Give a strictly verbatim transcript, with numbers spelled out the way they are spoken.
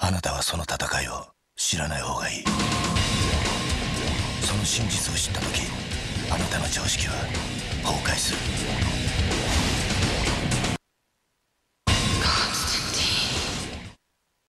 あなたはその戦いを知らない方がいい。その真実を知った時、あなたの常識は崩壊する。